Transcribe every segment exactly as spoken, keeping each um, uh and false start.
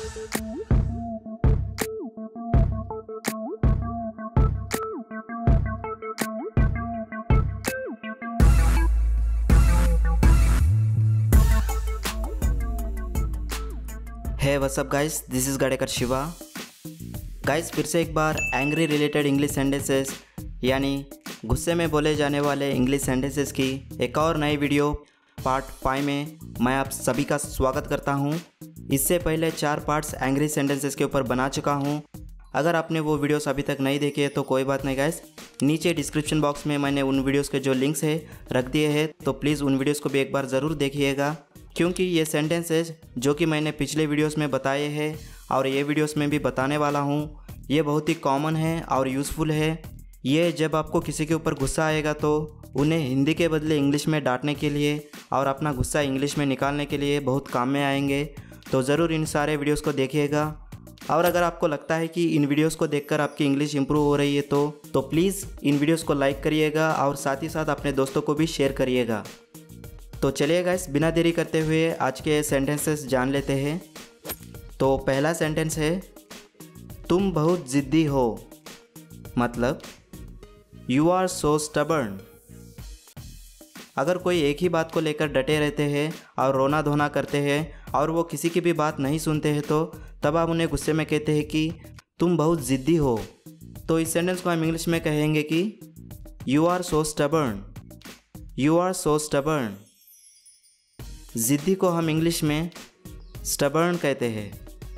है what's up guys, this is Gadekar Shiva. Guys फिर से एक बार एंग्री रिलेटेड इंग्लिश सेंटेंसेस यानी गुस्से में बोले जाने वाले इंग्लिश सेंटेंसेस की एक और नई वीडियो पार्ट फाइव में मैं आप सभी का स्वागत करता हूं। इससे पहले चार पार्ट्स एंग्री सेंटेंसेस के ऊपर बना चुका हूं। अगर आपने वो वीडियोस अभी तक नहीं देखे है तो कोई बात नहीं गाइस, नीचे डिस्क्रिप्शन बॉक्स में मैंने उन वीडियोस के जो लिंक्स है रख दिए हैं, तो प्लीज़ उन वीडियोस को भी एक बार ज़रूर देखिएगा, क्योंकि ये सेंटेंसेस जो कि मैंने पिछले वीडियोस में बताए हैं और ये वीडियोस में भी बताने वाला हूँ, ये बहुत ही कॉमन है और यूज़फुल है। ये जब आपको किसी के ऊपर गुस्सा आएगा तो उन्हें हिंदी के बदले इंग्लिश में डांटने के लिए और अपना गुस्सा इंग्लिश में निकालने के लिए बहुत काम में आएंगे। तो ज़रूर इन सारे वीडियोस को देखिएगा। और अगर आपको लगता है कि इन वीडियोस को देखकर आपकी इंग्लिश इंप्रूव हो रही है तो तो प्लीज़ इन वीडियोस को लाइक करिएगा और साथ ही साथ अपने दोस्तों को भी शेयर करिएगा। तो चलिए गाइस, बिना देरी करते हुए आज के सेंटेंसेस जान लेते हैं। तो पहला सेंटेंस है, तुम बहुत ज़िद्दी हो। मतलब यू आर सो स्टबर्न। अगर कोई एक ही बात को लेकर डटे रहते हैं और रोना धोना करते हैं और वो किसी की भी बात नहीं सुनते हैं तो तब आप उन्हें गुस्से में कहते हैं कि तुम बहुत ज़िद्दी हो। तो इस सेंटेंस को हम इंग्लिश में कहेंगे कि you are so stubborn. You are so stubborn. ज़िद्दी को हम इंग्लिश में स्टबर्न कहते हैं।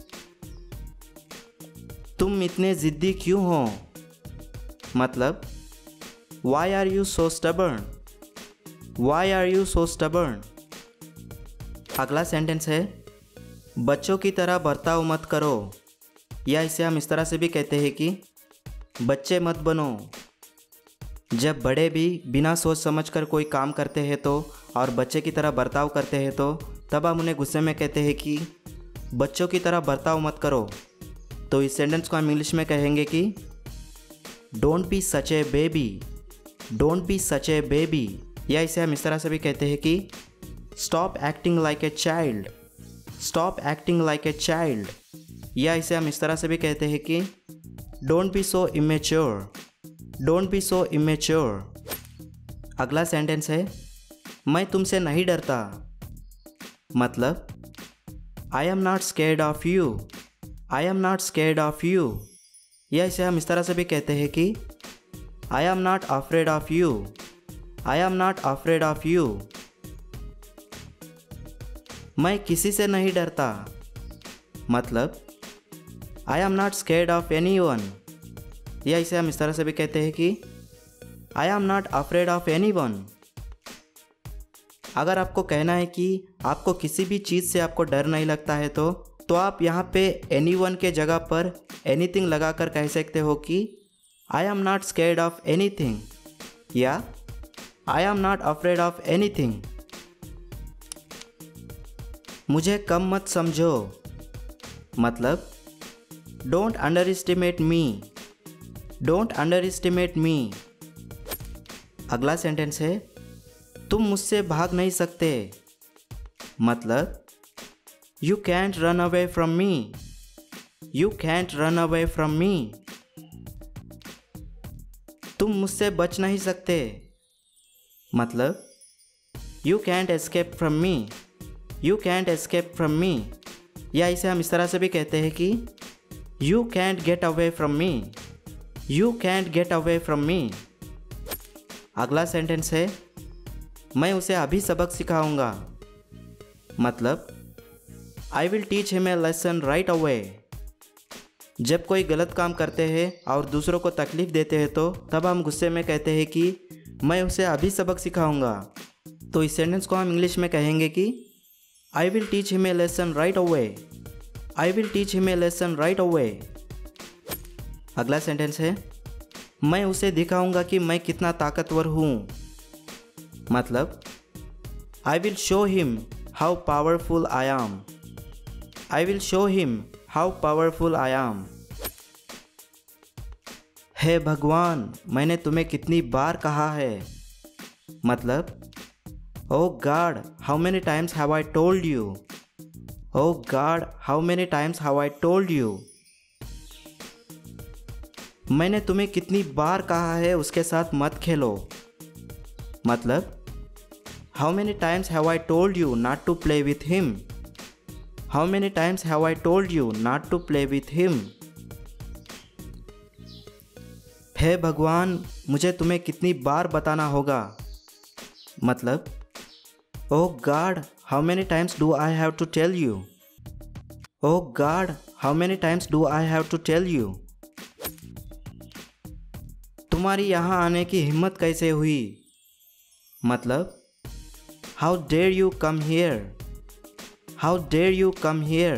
तुम इतने ज़िद्दी क्यों हो। मतलब why are you so stubborn. Why are you so stubborn. अगला सेंटेंस है, बच्चों की तरह बर्ताव मत करो, या इसे हम इस तरह से भी कहते हैं कि बच्चे मत बनो। जब बड़े भी बिना सोच समझकर कोई काम करते हैं तो और बच्चे की तरह बर्ताव करते हैं तो तब हम उन्हें गुस्से में कहते हैं कि बच्चों की तरह बर्ताव मत करो। तो इस सेंटेंस को हम इंग्लिश में कहेंगे कि don't be such a baby. Don't be such a baby. या इसे हम इस तरह से भी कहते हैं कि stop acting like a child. Stop acting like a child. या इसे हम इस तरह से भी कहते हैं कि don't be so immature. Don't be so immature. अगला सेंटेंस है, मैं तुमसे नहीं डरता। मतलब I am not scared of you. I am not scared of you. या इसे हम इस तरह से भी कहते हैं कि I am not afraid of you. I am not afraid of you. मैं किसी से नहीं डरता। मतलब I am not scared of anyone. या इसे हम इस तरह से भी कहते हैं कि I am not afraid of anyone. अगर आपको कहना है कि आपको किसी भी चीज़ से आपको डर नहीं लगता है तो तो आप यहाँ पे एनी वन के जगह पर एनीथिंग लगाकर कह सकते हो कि I am not scared of anything या I am not afraid of anything. मुझे कम मत समझो। मतलब don't underestimate me. Don't underestimate me. अगला सेंटेंस है, तुम मुझसे भाग नहीं सकते। मतलब you can't run away from me. You can't run away from me. तुम मुझसे बच नहीं सकते। मतलब you can't escape from me. You can't escape from me. या इसे हम इस तरह से भी कहते हैं कि you can't get away from me. You can't get away from me. अगला सेंटेंस है, मैं उसे अभी सबक सिखाऊंगा। मतलब I will teach him a lesson right away. जब कोई गलत काम करते हैं और दूसरों को तकलीफ़ देते हैं तो तब हम गुस्से में कहते हैं कि मैं उसे अभी सबक सिखाऊंगा। तो इस सेंटेंस को हम इंग्लिश में कहेंगे कि I will teach him a lesson right away. I will teach him a lesson right away. अगला सेंटेंस है, मैं उसे दिखाऊंगा कि मैं कितना ताकतवर हूँ। मतलब I will show him how powerful I am. I will show him how powerful I am. हे भगवान, मैंने तुम्हें कितनी बार कहा है। मतलब oh God, how many times have I told you. Oh God, how many times have I told you? मैंने तुम्हें कितनी बार कहा है उसके साथ मत खेलो। मतलब How many times have I told you not to play with him? How many times have I told you not to play with him? हे भगवान, मुझे तुम्हें कितनी बार बताना होगा। मतलब Oh God, how many times do I have to tell you? Oh God, how many times do I have to tell you? तुम्हारी यहाँ आने की हिम्मत कैसे हुई? मतलब How dare you come here? How dare you come here?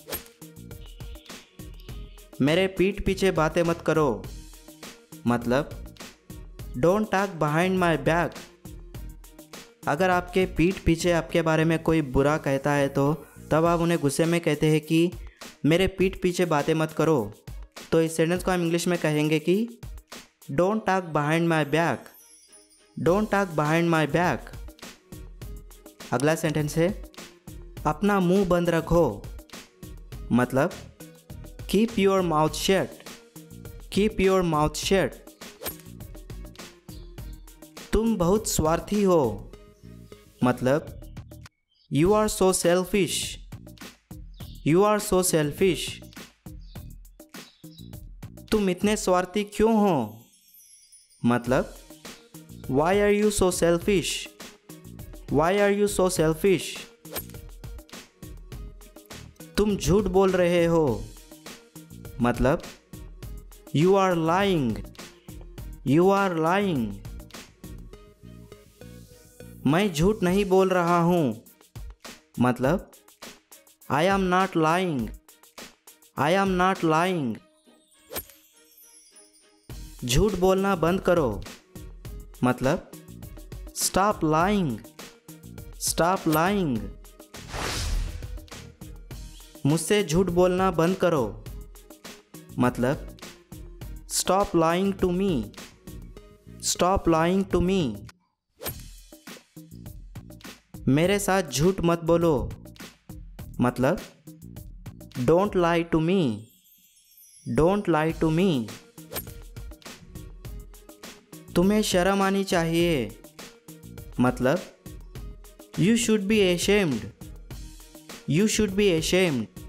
मेरे पीठ पीछे बातें मत करो। मतलब Don't talk behind my back. अगर आपके पीठ पीछे आपके बारे में कोई बुरा कहता है तो तब आप उन्हें गुस्से में कहते हैं कि मेरे पीठ पीछे बातें मत करो। तो इस सेंटेंस को हम इंग्लिश में कहेंगे कि Don't talk behind my back. Don't talk behind my back. अगला सेंटेंस है अपना मुंह बंद रखो। मतलब keep your mouth shut. Keep your mouth shut. तुम बहुत स्वार्थी हो। मतलब you are so selfish. You are so selfish. तुम इतने स्वार्थी क्यों हो? मतलब why are you so selfish? Why are you so selfish? तुम झूठ बोल रहे हो। मतलब You are lying. You are lying. मैं झूठ नहीं बोल रहा हूँ। मतलब I am not lying. I am not lying. झूठ बोलना बंद करो। मतलब Stop lying. Stop lying. मुझसे झूठ बोलना बंद करो। मतलब Stop lying to me. Stop lying to me. मेरे साथ झूठ मत बोलो। मतलब Don't lie to me. Don't lie to me. तुम्हें शर्म आनी चाहिए। मतलब You should be ashamed. You should be ashamed.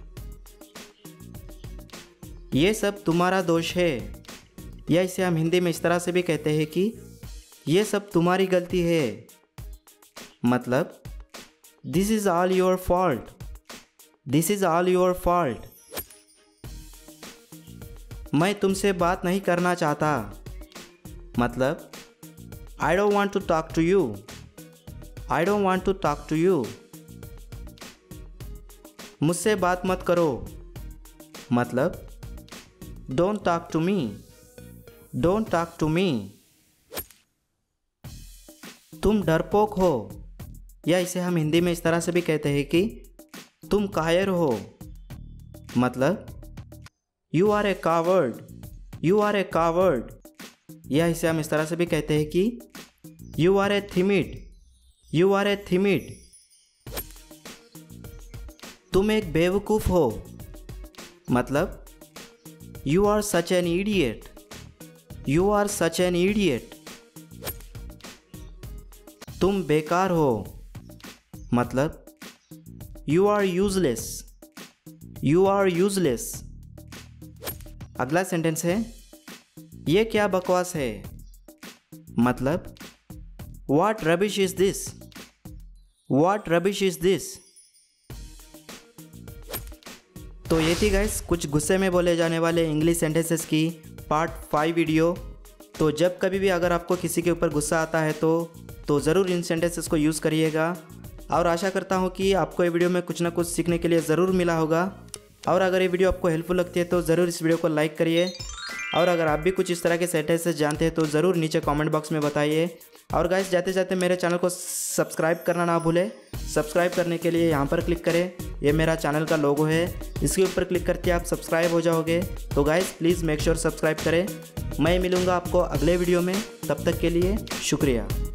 ये सब तुम्हारा दोष है। या इसे हम हिंदी में इस तरह से भी कहते हैं कि ये सब तुम्हारी गलती है। मतलब This is all your fault. This is all your fault. मैं तुमसे बात नहीं करना चाहता। मतलब I don't want to talk to you. I don't want to talk to you. मुझसे बात मत करो। मतलब Don't talk to me. Don't talk to me. तुम डरपोक हो। या इसे हम हिंदी में इस तरह से भी कहते हैं कि तुम कायर हो। मतलब You are a coward. You are a coward. या इसे हम इस तरह से भी कहते हैं कि You are a timid. You are a timid. तुम एक बेवकूफ़ हो। मतलब You are such an idiot. You are such an idiot. तुम बेकार हो। मतलब You are useless. You are useless. अगला सेंटेंस है ये क्या बकवास है। मतलब What rubbish is this? What rubbish is this? तो ये थी गाइस कुछ गुस्से में बोले जाने वाले इंग्लिश सेंटेंसेस की पार्ट फाइव वीडियो। तो जब कभी भी अगर आपको किसी के ऊपर गुस्सा आता है तो तो ज़रूर इन सेंटेंसेस को यूज़ करिएगा। और आशा करता हूँ कि आपको ये वीडियो में कुछ ना कुछ सीखने के लिए ज़रूर मिला होगा। और अगर ये वीडियो आपको हेल्पफुल लगती है तो ज़रूर इस वीडियो को लाइक करिए। और अगर आप भी कुछ इस तरह के सेंटेंसेस जानते हैं तो ज़रूर नीचे कमेंट बॉक्स में बताइए। और गाइस जाते जाते मेरे चैनल को सब्सक्राइब करना ना भूलें। सब्सक्राइब करने के लिए यहाँ पर क्लिक करें। ये मेरा चैनल का लोगो है, इसके ऊपर क्लिक करके आप सब्सक्राइब हो जाओगे। तो guys please make sure subscribe करें। मैं मिलूँगा आपको अगले वीडियो में, तब तक के लिए शुक्रिया।